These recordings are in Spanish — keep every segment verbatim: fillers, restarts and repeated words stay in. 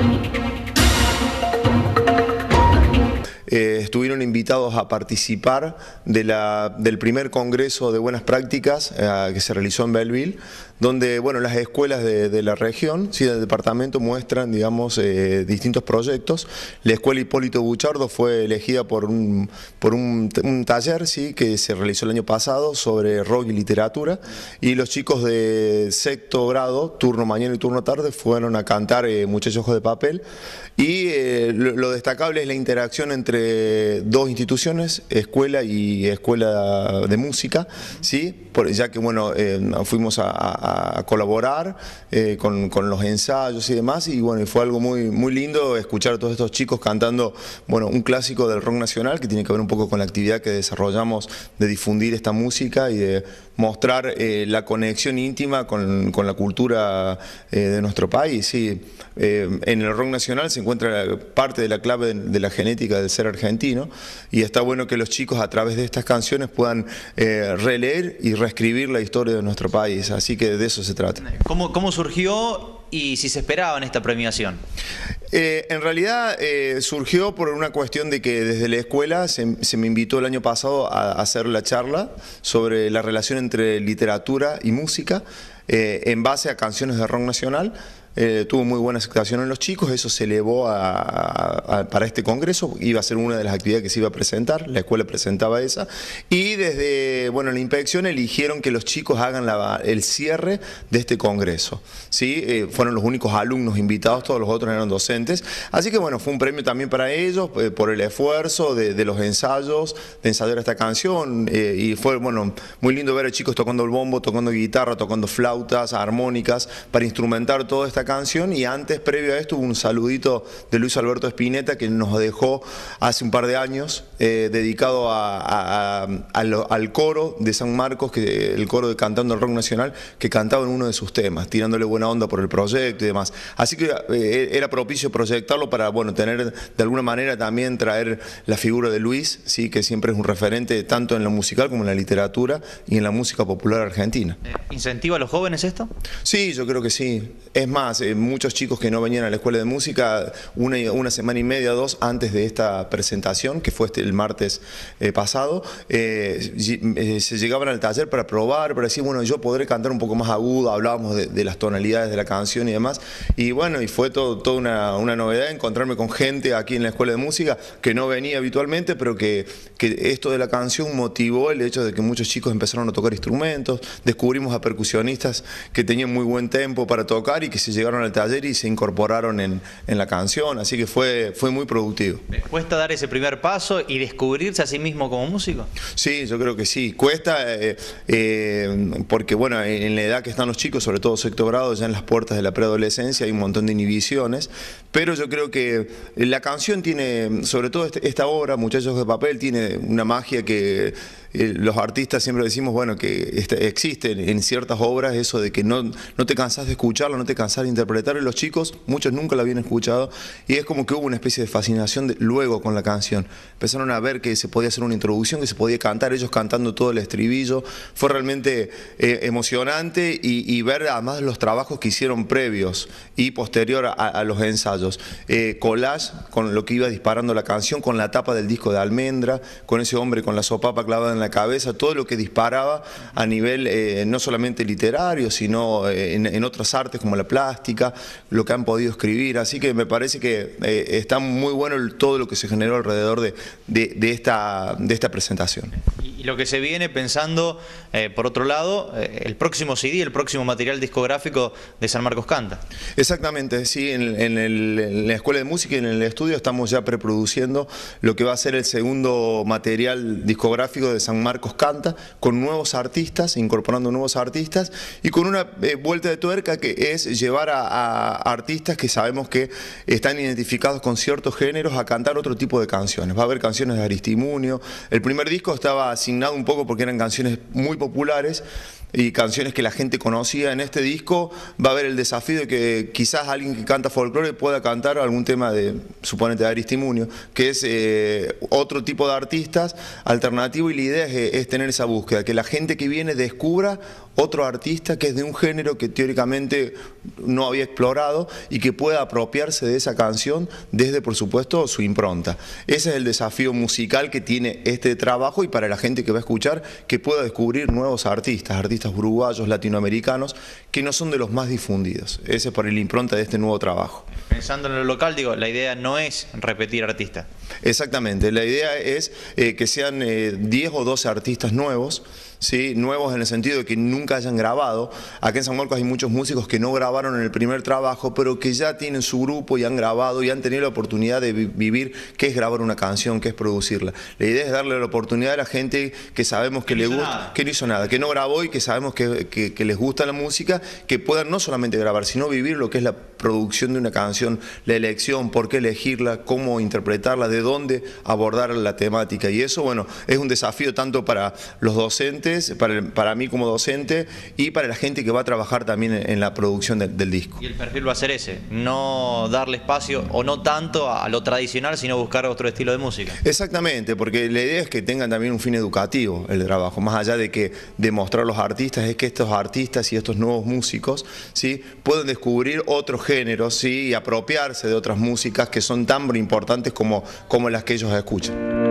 Eh, estuvieron invitados a participar de la, del primer Congreso de Buenas Prácticas eh, que se realizó en Belleville, donde bueno, las escuelas de, de la región, sí, del departamento, muestran digamos, eh, distintos proyectos. La Escuela Hipólito Buchardo fue elegida por un, por un, un taller sí, que se realizó el año pasado sobre rock y literatura, y los chicos de sexto grado, turno mañana y turno tarde, fueron a cantar eh, Muchachos Ojos de Papel, y eh, lo, lo destacable es la interacción entre dos instituciones, escuela y escuela de música, ¿sí? Por, ya que bueno, eh, fuimos a, a, a colaborar eh, con, con los ensayos y demás, y bueno, fue algo muy, muy lindo escuchar a todos estos chicos cantando bueno, un clásico del rock nacional que tiene que ver un poco con la actividad que desarrollamos de difundir esta música y de mostrar eh, la conexión íntima con, con la cultura eh, de nuestro país. Sí. Eh, en el rock nacional se encuentra parte de la clave de, de la genética del ser argentino, y está bueno que los chicos a través de estas canciones puedan eh, releer y reescribir la historia de nuestro país, así que de eso se trata. ¿Cómo, cómo surgió y si se esperaba en esta premiación? Eh, en realidad eh, surgió por una cuestión de que desde la escuela se, se me invitó el año pasado a, a hacer la charla sobre la relación entre literatura y música eh, en base a canciones de rock nacional. Eh, tuvo muy buena aceptación en los chicos, eso se elevó a, a, a, para este congreso, iba a ser una de las actividades que se iba a presentar, la escuela presentaba esa, y desde bueno, la inspección eligieron que los chicos hagan la, el cierre de este congreso, ¿sí? Eh, fueron los únicos alumnos invitados, todos los otros eran docentes, así que bueno, fue un premio también para ellos, eh, por el esfuerzo de, de los ensayos, de ensayar esta canción, eh, y fue bueno, muy lindo ver a chicos tocando el bombo, tocando guitarra, tocando flautas, armónicas, para instrumentar toda esta canción. Y antes, previo a esto, hubo un saludito de Luis Alberto Spinetta que nos dejó hace un par de años, eh, dedicado a, a, a, a lo, al coro de San Marcos, que, el coro de Cantando el Rock Nacional, que cantaba en uno de sus temas, tirándole buena onda por el proyecto y demás. Así que eh, era propicio proyectarlo para bueno, tener de alguna manera también traer la figura de Luis, ¿sí? Que siempre es un referente tanto en lo musical como en la literatura y en la música popular argentina. ¿Incentiva a los jóvenes esto? Sí, yo creo que sí. Es más, eh, muchos chicos que no venían a la escuela de música, una, una semana y media, dos, antes de esta presentación, que fue este, el martes eh, pasado, eh, eh, se llegaban al taller para probar, para decir, bueno, yo podré cantar un poco más agudo, hablábamos de, de las tonalidades de la canción y demás, y bueno, y fue todo, toda una, una novedad encontrarme con gente aquí en la escuela de música que no venía habitualmente, pero que, que esto de la canción motivó el hecho de que muchos chicos empezaron a tocar instrumentos, descubrimos a percusionistas que tenían muy buen tempo para tocar y que se llegaron al taller y se incorporaron en, en la canción, así que fue, fue muy productivo. ¿Cuesta dar ese primer paso y descubrirse a sí mismo como músico? Sí, yo creo que sí, cuesta eh, eh, porque bueno, en la edad que están los chicos, sobre todo sexto grado, ya en las puertas de la preadolescencia hay un montón de inhibiciones, pero yo creo que la canción tiene, sobre todo este, esta obra, Muchachos de Papel, tiene una magia que eh, los artistas siempre decimos, bueno, que este, existe en ciertas obras eso de que no, no te cansás de escucharlo, no te cansás de interpretar, y los chicos, muchos nunca la habían escuchado, y es como que hubo una especie de fascinación de, luego con la canción. Empezaron a ver que se podía hacer una introducción, que se podía cantar, ellos cantando todo el estribillo, fue realmente eh, emocionante, y, y ver además los trabajos que hicieron previos y posterior a, a los ensayos. Eh, collage con lo que iba disparando la canción, con la tapa del disco de Almendra, con ese hombre con la sopapa clavada en la cabeza, todo lo que disparaba a nivel eh, no solamente literario, sino eh, en, en otras artes como la plástica, lo que han podido escribir, así que me parece que eh, está muy bueno el, todo lo que se generó alrededor de, de, de, esta, de esta presentación. Y lo que se viene pensando, eh, por otro lado, eh, el próximo C D, el próximo material discográfico de San Marcos Canta. Exactamente, sí, en, en, el, en la Escuela de Música y en el estudio estamos ya preproduciendo lo que va a ser el segundo material discográfico de San Marcos Canta, con nuevos artistas, incorporando nuevos artistas, y con una eh, vuelta de tuerca que es llevar a, a artistas que sabemos que están identificados con ciertos géneros a cantar otro tipo de canciones. Va a haber canciones de Aristimuño. El primer disco estaba asignado un poco porque eran canciones muy populares, y canciones que la gente conocía. En este disco va a haber el desafío de que quizás alguien que canta folclore pueda cantar algún tema de, suponete, de Aristimuño, que es eh, otro tipo de artistas alternativo, y la idea es, es tener esa búsqueda, que la gente que viene descubra otro artista que es de un género que teóricamente no había explorado y que pueda apropiarse de esa canción desde, por supuesto, su impronta. Ese es el desafío musical que tiene este trabajo, y para la gente que va a escuchar, que pueda descubrir nuevos artistas, artistas uruguayos, latinoamericanos, que no son de los más difundidos. Ese es por la impronta de este nuevo trabajo. Pensando en lo local, digo, la idea no es repetir artistas. Exactamente, la idea es eh, que sean eh, diez o doce artistas nuevos, ¿sí? Nuevos en el sentido de que nunca hayan grabado. Acá en San Marcos hay muchos músicos que no grabaron en el primer trabajo, pero que ya tienen su grupo y han grabado y han tenido la oportunidad de vi vivir qué es grabar una canción, qué es producirla. La idea es darle la oportunidad a la gente que sabemos que, que le gusta, que no hizo nada, que no grabó y que sabemos que, que, que les gusta la música, que puedan no solamente grabar, sino vivir lo que es la producción de una canción, la elección, por qué elegirla, cómo interpretarla, de dónde abordar la temática. Y eso, bueno, es un desafío tanto para los docentes, para, para mí como docente, y para la gente que va a trabajar también en, en la producción de, del disco. Y el perfil va a ser ese, no darle espacio o no tanto a lo tradicional, sino buscar otro estilo de música. Exactamente, porque la idea es que tengan también un fin educativo el trabajo, más allá de que demostrar los artistas, es que estos artistas y estos nuevos músicos, ¿sí?, pueden descubrir otros géneros, ¿sí?, y apropiarse de otras músicas que son tan importantes como, como las que ellos escuchan.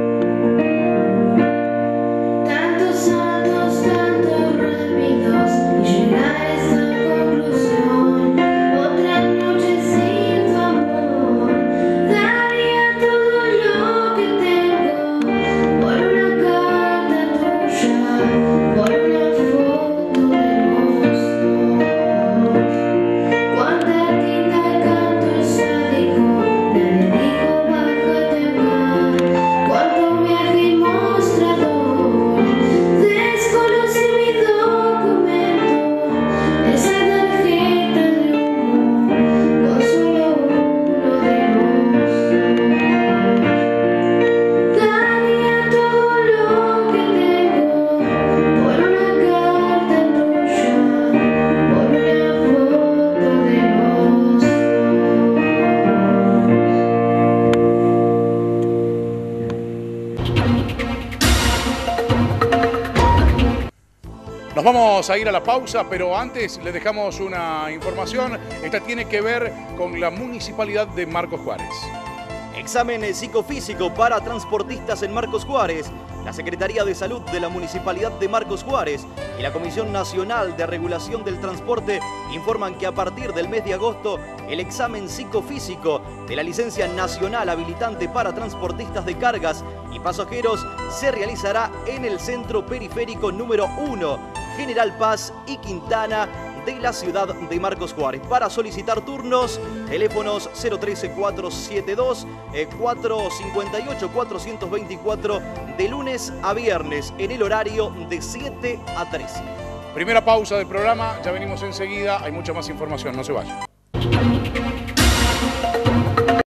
Nos vamos a ir a la pausa, pero antes les dejamos una información. Esta tiene que ver con la Municipalidad de Marcos Juárez. Examen psicofísico para transportistas en Marcos Juárez. La Secretaría de Salud de la Municipalidad de Marcos Juárez y la Comisión Nacional de Regulación del Transporte informan que a partir del mes de agosto el examen psicofísico de la licencia nacional habilitante para transportistas de cargas y pasajeros se realizará en el centro periférico número uno, General Paz y Quintana, de la ciudad de Marcos Juárez. Para solicitar turnos, teléfonos cero trece, cuatrocientos setenta y dos, cuatrocientos cincuenta y ocho, cuatrocientos veinticuatro, de lunes a viernes, en el horario de siete a trece. Primera pausa del programa, ya venimos enseguida, hay mucha más información, no se vayan.